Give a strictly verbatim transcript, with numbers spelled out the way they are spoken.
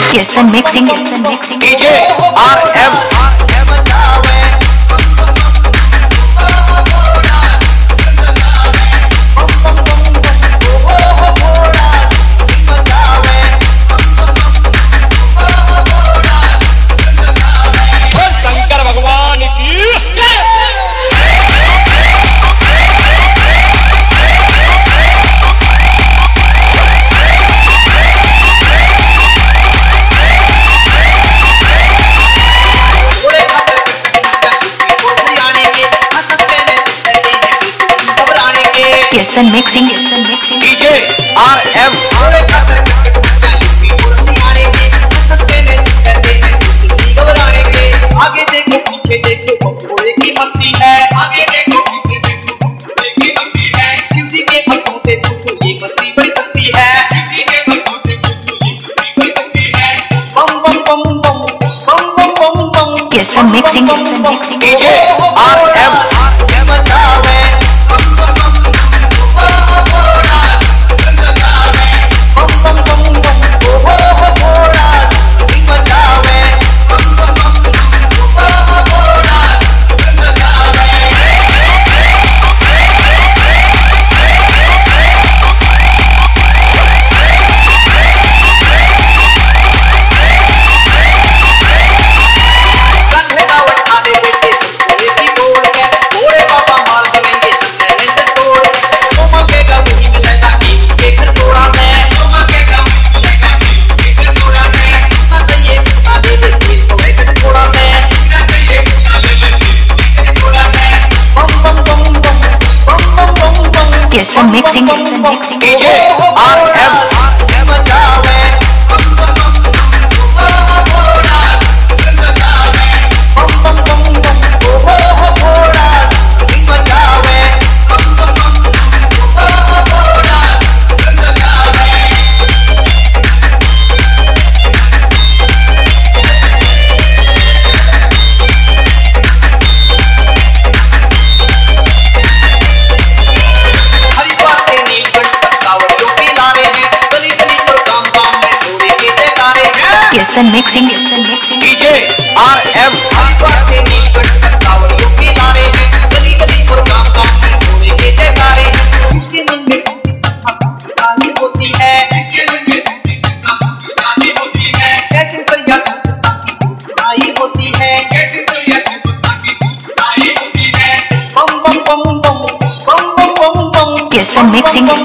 Krishan Mixing, Krishan Mixing, D J Rm Krishan Mixing, Krishan Mixing, D J Rm आगे देखो पीछे देखो भोले की मस्ती है आगे देखो पीछे देखो भोले की मस्ती है शिवजी के भक्तों से पूछो ये मस्ती बड़ी सस्ती है शिवजी के भक्तों से पूछो ये मस्ती बड़ी सस्ती है बम बम बम बम बम बम बम बम Krishan Mixing, Krishan Mixing, D J Rm Krishan Mixing, Krishan Mixing, D J Rm Krishan Mixing, Krishan Mixing, D J Rm होती है कैसे होती है बम बम बम बम बम बम बम Krishan Mixing,